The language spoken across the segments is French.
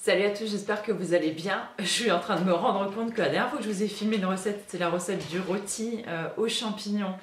Salut à tous, j'espère que vous allez bien. Je suis en train de me rendre compte que la dernière fois que je vous ai filmé une recette, c'est la recette du rôti aux champignons.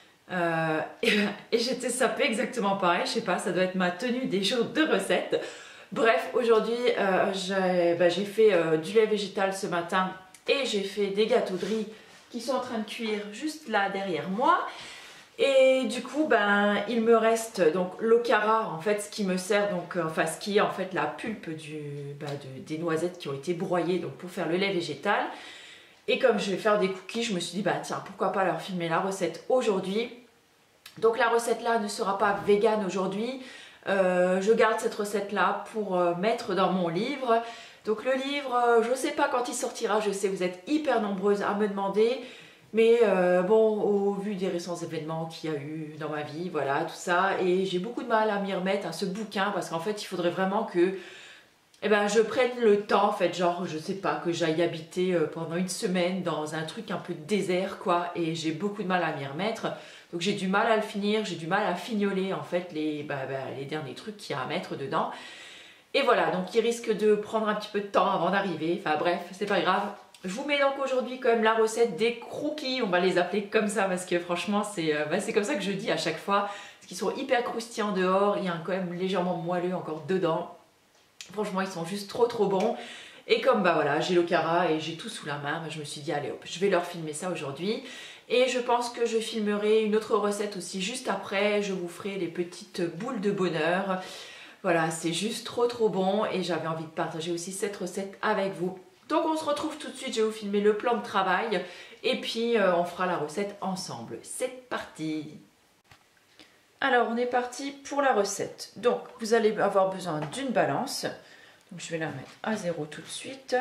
Et j'étais sapée exactement pareil, je sais pas, ça doit être ma tenue des jours de recette. Bref, aujourd'hui j'ai fait du lait végétal ce matin et j'ai fait des gâteaux de riz qui sont en train de cuire juste là derrière moi. Et du coup, il me reste donc l'okara, en fait, ce qui me sert, donc, enfin, ce qui est en fait la pulpe des noisettes qui ont été broyées donc, pour faire le lait végétal. Et comme je vais faire des cookies, je me suis dit, tiens, pourquoi pas leur filmer la recette aujourd'hui. Donc la recette là ne sera pas vegan aujourd'hui. Je garde cette recette là pour mettre dans mon livre. Donc le livre, je ne sais pas quand il sortira, je sais que vous êtes hyper nombreuses à me demander. Mais bon, au vu des récents événements qu'il y a eu dans ma vie, voilà, tout ça, et j'ai beaucoup de mal à m'y remettre à ce bouquin parce qu'en fait, il faudrait vraiment que je prenne le temps, en fait, genre, je sais pas, que j'aille habiter pendant une semaine dans un truc un peu désert, quoi, et j'ai beaucoup de mal à m'y remettre. Donc j'ai du mal à le finir, j'ai du mal à fignoler, en fait, les derniers trucs qu'il y a à mettre dedans. Et voilà, donc il risque de prendre un petit peu de temps avant d'arriver, enfin bref, c'est pas grave. Je vous mets donc aujourd'hui quand même la recette des croquis, on va les appeler comme ça parce que franchement c'est comme ça que je dis à chaque fois, parce qu'ils sont hyper croustillants dehors, il y a quand même légèrement moelleux encore dedans. Franchement ils sont juste trop bons. Et comme voilà, j'ai l'okara et j'ai tout sous la main, je me suis dit allez hop, je vais leur filmer ça aujourd'hui. Et je pense que je filmerai une autre recette aussi juste après, je vous ferai les petites boules de bonheur. Voilà, c'est juste trop bon et j'avais envie de partager aussi cette recette avec vous. Donc on se retrouve tout de suite, je vais vous filmer le plan de travail et puis on fera la recette ensemble. C'est parti! Alors on est parti pour la recette. Donc vous allez avoir besoin d'une balance. Donc je vais la mettre à 0 tout de suite.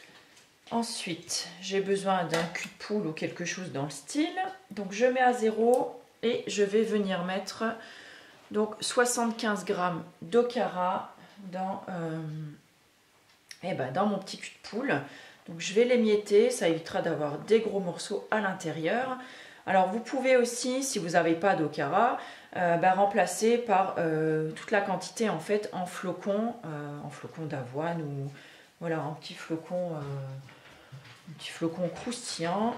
Ensuite j'ai besoin d'un cul de poule ou quelque chose dans le style. Donc je mets à 0 et je vais venir mettre donc 75 g d'okara dans mon petit cul de poule. Donc je vais l'émietter, ça évitera d'avoir des gros morceaux à l'intérieur. Alors vous pouvez aussi, si vous n'avez pas d'okara, remplacer par toute la quantité en fait en flocons d'avoine ou voilà en petits flocons croustillants.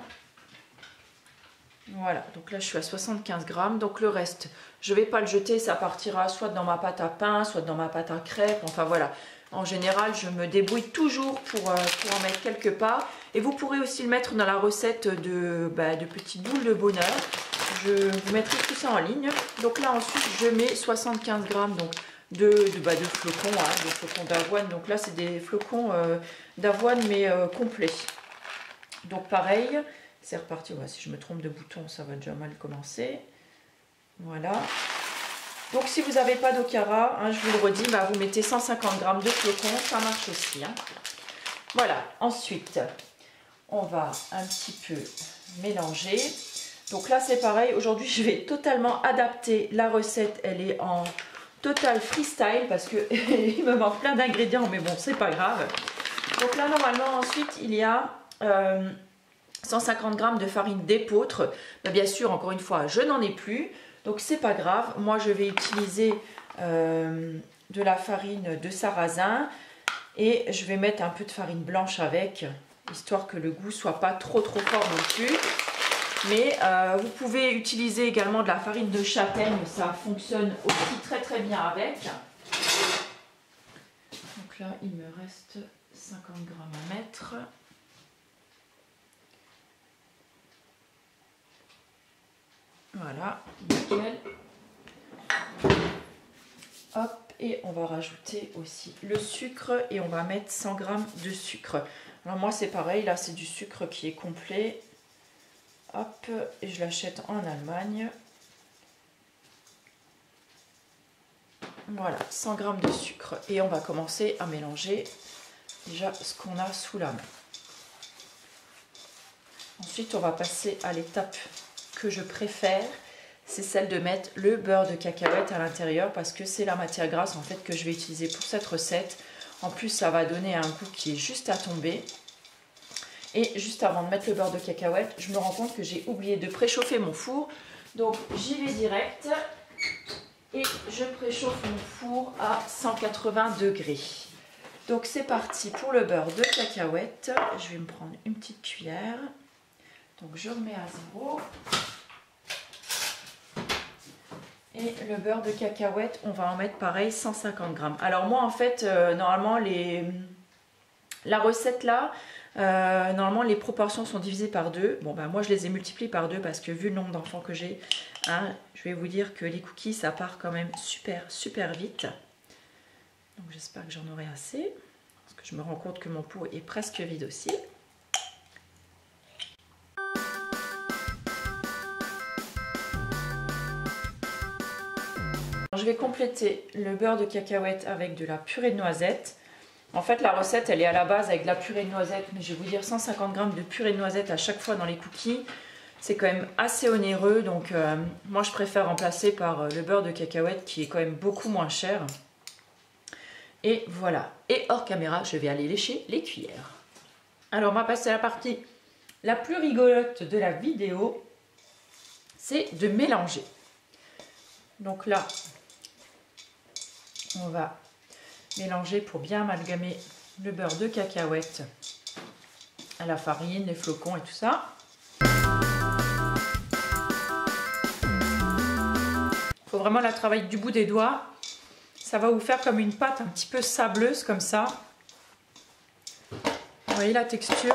Voilà, donc là je suis à 75 g, donc le reste je ne vais pas le jeter, ça partira soit dans ma pâte à pain, soit dans ma pâte à crêpes, enfin voilà. En général, je me débrouille toujours pour en mettre quelque part. Et vous pourrez aussi le mettre dans la recette de petites boules de bonheur. Je vous mettrai tout ça en ligne. Donc là, ensuite, je mets 75 g donc, de flocons, de flocons d'avoine. Donc là, c'est des flocons d'avoine, mais complets. Donc pareil, c'est reparti. Ouais, si je me trompe de bouton, ça va déjà mal commencer. Voilà. Donc si vous n'avez pas d'okara, je vous le redis, vous mettez 150 g de flocons, ça marche aussi. Voilà, ensuite, on va un petit peu mélanger. Donc là c'est pareil, aujourd'hui je vais totalement adapter la recette, elle est en total freestyle parce qu'il me manque plein d'ingrédients, mais bon, c'est pas grave. Donc là normalement ensuite il y a 150 g de farine d'épeautre. Bien sûr, encore une fois, je n'en ai plus. Donc c'est pas grave, moi je vais utiliser de la farine de sarrasin et je vais mettre un peu de farine blanche avec, histoire que le goût soit pas trop fort non plus. Mais vous pouvez utiliser également de la farine de châtaigne, ça fonctionne aussi très bien avec. Donc là il me reste 50 g à mettre. Voilà, nickel. Hop, et on va rajouter aussi le sucre et on va mettre 100 g de sucre. Alors moi c'est pareil, là c'est du sucre qui est complet. Hop, et je l'achète en Allemagne. Voilà, 100 g de sucre. Et on va commencer à mélanger déjà ce qu'on a sous la main. Ensuite on va passer à l'étape que je préfère, c'est celle de mettre le beurre de cacahuète à l'intérieur parce que c'est la matière grasse en fait que je vais utiliser pour cette recette. En plus ça va donner un goût qui est juste à tomber. Et juste avant de mettre le beurre de cacahuète, je me rends compte que j'ai oublié de préchauffer mon four. Donc j'y vais direct et je préchauffe mon four à 180 degrés. Donc c'est parti pour le beurre de cacahuète. Je vais me prendre une petite cuillère. Donc je remets à 0. Et le beurre de cacahuète, on va en mettre pareil 150 grammes. Alors moi en fait, normalement la recette là, normalement les proportions sont divisées par 2. Bon ben moi je les ai multipliées par 2 parce que vu le nombre d'enfants que j'ai, hein, je vais vous dire que les cookies ça part quand même super vite. Donc j'espère que j'en aurai assez. Parce que je me rends compte que mon pot est presque vide aussi. Je vais compléter le beurre de cacahuète avec de la purée de noisettes. En fait, la recette, elle est à la base avec de la purée de noisettes, mais je vais vous dire 150 grammes de purée de noisettes à chaque fois dans les cookies. C'est quand même assez onéreux, donc moi je préfère remplacer par le beurre de cacahuète qui est quand même beaucoup moins cher. Et voilà. Et hors caméra, je vais aller lécher les cuillères. Alors, on va passer à la partie la plus rigolote de la vidéo, c'est de mélanger. Donc là, on va mélanger pour bien amalgamer le beurre de cacahuète à la farine, les flocons et tout ça. Il faut vraiment la travailler du bout des doigts. Ça va vous faire comme une pâte un petit peu sableuse comme ça. Vous voyez la texture?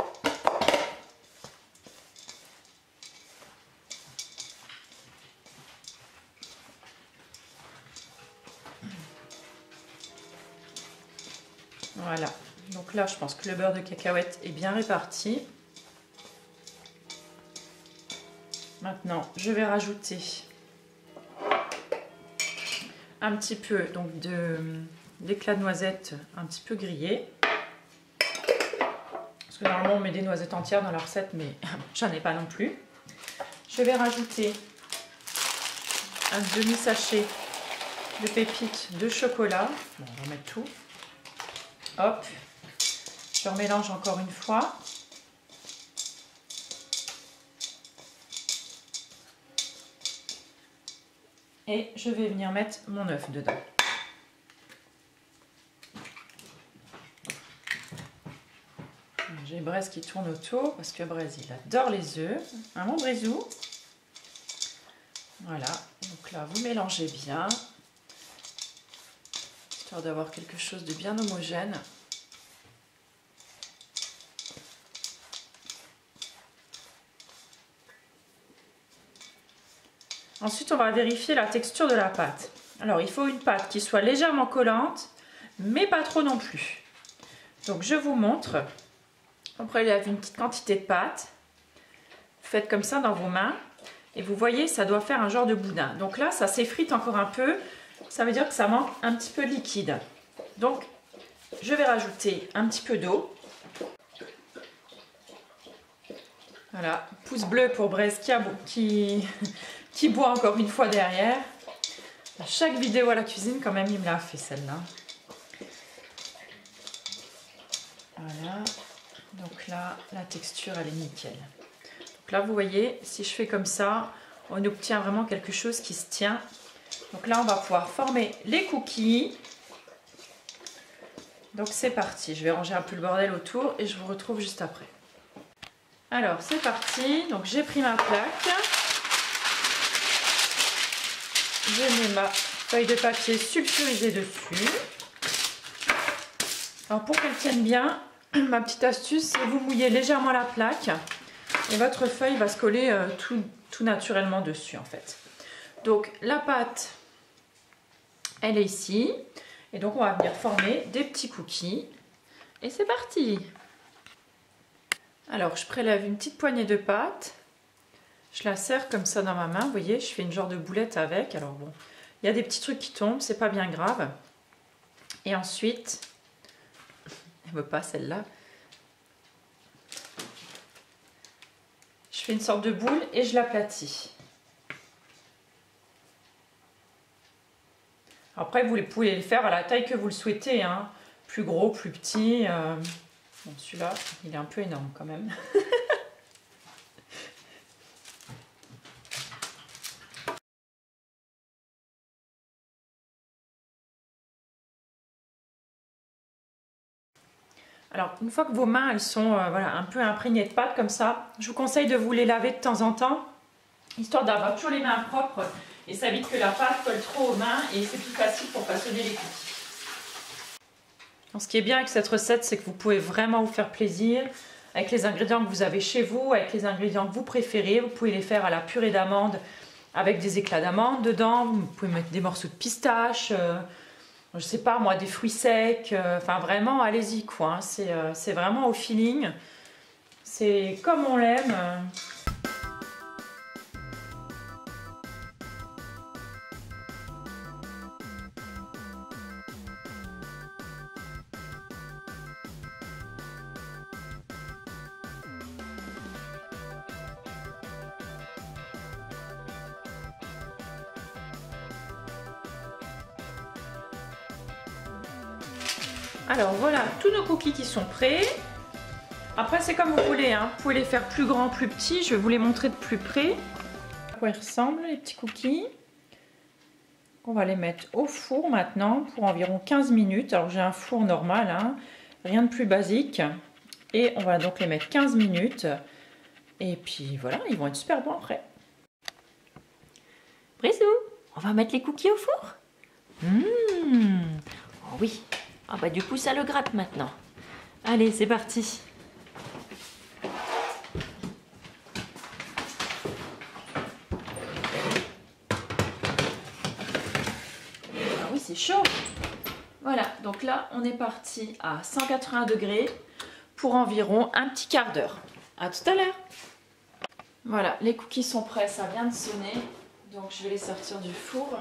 Voilà. Donc là, je pense que le beurre de cacahuète est bien réparti. Maintenant, je vais rajouter un petit peu donc d'éclat de noisette un petit peu grillé. Parce que normalement on met des noisettes entières dans la recette, mais j'en ai pas non plus. Je vais rajouter un demi-sachet de pépites de chocolat. Bon, on va mettre tout. Hop. Je remélange encore une fois. Et je vais venir mettre mon œuf dedans. J'ai Braise qui tourne autour parce que Braise il adore les œufs. Un bon Brisou. Voilà, donc là vous mélangez bien, histoire d'avoir quelque chose de bien homogène. Ensuite, on va vérifier la texture de la pâte. Alors, il faut une pâte qui soit légèrement collante, mais pas trop non plus. Donc, je vous montre. On prélève une petite quantité de pâte. Vous faites comme ça dans vos mains. Et vous voyez, ça doit faire un genre de boudin. Donc là, ça s'effrite encore un peu. Ça veut dire que ça manque un petit peu de liquide. Donc, je vais rajouter un petit peu d'eau. Voilà, pouce bleu pour Braise qui boit encore une fois derrière. À chaque vidéo à la cuisine, quand même, il me l'a fait celle-là. Voilà. Donc là, la texture, elle est nickel. Donc là, vous voyez, si je fais comme ça, on obtient vraiment quelque chose qui se tient. Donc là, on va pouvoir former les cookies. Donc c'est parti. Je vais ranger un peu le bordel autour et je vous retrouve juste après. Alors, c'est parti. Donc j'ai pris ma plaque. Je mets ma feuille de papier sulfurisée dessus. Alors pour qu'elle tienne bien, ma petite astuce, c'est vous mouillez légèrement la plaque et votre feuille va se coller tout naturellement dessus en fait. Donc la pâte, elle est ici. Et donc on va venir former des petits cookies. Et c'est parti! Alors je prélève une petite poignée de pâte. Je la serre comme ça dans ma main, vous voyez, je fais une genre de boulette avec. Alors bon, il y a des petits trucs qui tombent, c'est pas bien grave. Et ensuite, elle veut pas celle-là. Je fais une sorte de boule et je l'aplatis. Après, vous pouvez les faire à la taille que vous le souhaitez, hein. Plus gros, plus petit. Bon, celui-là, il est un peu énorme quand même. Alors, une fois que vos mains elles sont voilà, un peu imprégnées de pâte comme ça, je vous conseille de vous les laver de temps en temps, histoire d'avoir toujours les mains propres et ça évite que la pâte colle trop aux mains et c'est plus facile pour façonner les cookies. Donc, ce qui est bien avec cette recette, c'est que vous pouvez vraiment vous faire plaisir avec les ingrédients que vous avez chez vous, avec les ingrédients que vous préférez. Vous pouvez les faire à la purée d'amande avec des éclats d'amande dedans. Vous pouvez mettre des morceaux de pistache, je sais pas moi, des fruits secs. Enfin vraiment, allez-y quoi. Hein. C'est vraiment au feeling. C'est comme on l'aime. Alors voilà, tous nos cookies qui sont prêts. Après c'est comme vous voulez, hein. Vous pouvez les faire plus grands, plus petits. Je vais vous les montrer de plus près. À quoi ils ressemblent les petits cookies. On va les mettre au four maintenant pour environ 15 minutes. Alors j'ai un four normal, hein. Rien de plus basique. Et on va donc les mettre 15 minutes. Et puis voilà, ils vont être super bons après. Brisou, on va mettre les cookies au four. Oh oui. Ah bah du coup ça le gratte maintenant. Allez, c'est parti. Ah oui, c'est chaud. Voilà, donc là on est parti à 180 degrés pour environ un petit quart d'heure. À tout à l'heure. Voilà, les cookies sont prêts, ça vient de sonner. Donc je vais les sortir du four.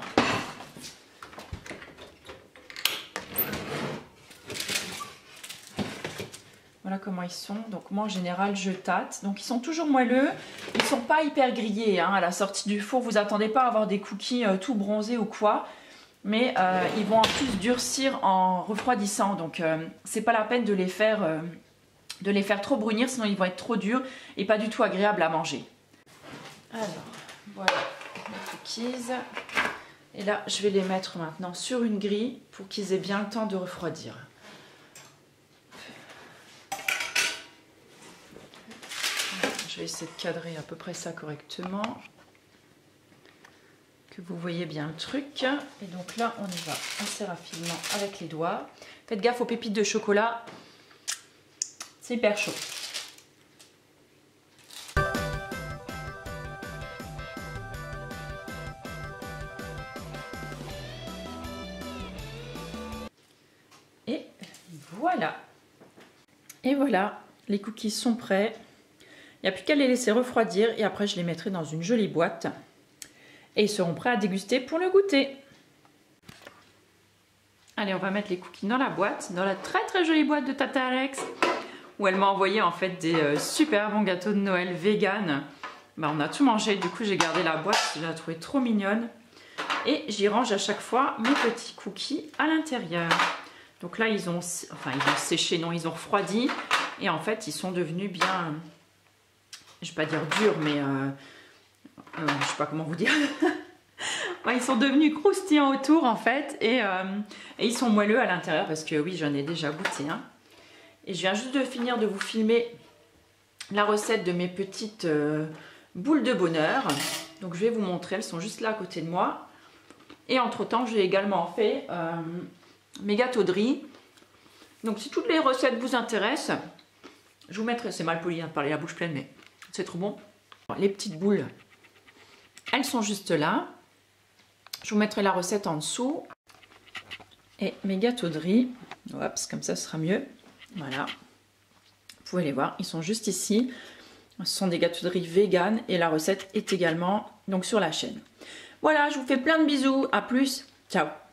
Voilà comment ils sont. Donc moi en général je tâte. Donc ils sont toujours moelleux. Ils ne sont pas hyper grillés hein. À la sortie du four. Vous attendez pas à avoir des cookies tout bronzés ou quoi. Mais ils vont en plus durcir en refroidissant. Donc c'est pas la peine de les faire trop brunir. Sinon ils vont être trop durs et pas du tout agréables à manger. Alors voilà les cookies. Et là je vais les mettre maintenant sur une grille pour qu'ils aient bien le temps de refroidir. Je vais essayer de cadrer à peu près ça correctement. Que vous voyez bien le truc. Et donc là, on y va assez rapidement avec les doigts. Faites gaffe aux pépites de chocolat. C'est hyper chaud. Et voilà. Et voilà, les cookies sont prêts. Il n'y a plus qu'à les laisser refroidir et après je les mettrai dans une jolie boîte. Et ils seront prêts à déguster pour le goûter. Allez, on va mettre les cookies dans la boîte, dans la très très jolie boîte de Tata Alex, où elle m'a envoyé en fait des super bons gâteaux de Noël vegan. Ben, on a tout mangé, du coup j'ai gardé la boîte, je l'ai trouvée trop mignonne. Et j'y range à chaque fois mes petits cookies à l'intérieur. Donc là ils ont séché, non, ils ont refroidi. Et en fait ils sont devenus bien... Je ne vais pas dire dur, mais je ne sais pas comment vous dire. Ouais, ils sont devenus croustillants autour en fait et ils sont moelleux à l'intérieur parce que oui, j'en ai déjà goûté. Hein. Et je viens juste de finir de vous filmer la recette de mes petites boules de bonheur. Donc je vais vous montrer, elles sont juste là à côté de moi. Et entre temps, j'ai également fait mes gâteaux de riz. Donc si toutes les recettes vous intéressent, je vous mettrai, c'est mal poli hein, de parler la bouche pleine, mais c'est trop bon. Les petites boules, elles sont juste là. Je vous mettrai la recette en dessous. Et mes gâteaux de riz, hop, comme ça ce sera mieux. Voilà. Vous pouvez les voir, ils sont juste ici. Ce sont des gâteaux de riz vegan et la recette est également donc sur la chaîne. Voilà, je vous fais plein de bisous. À plus. Ciao.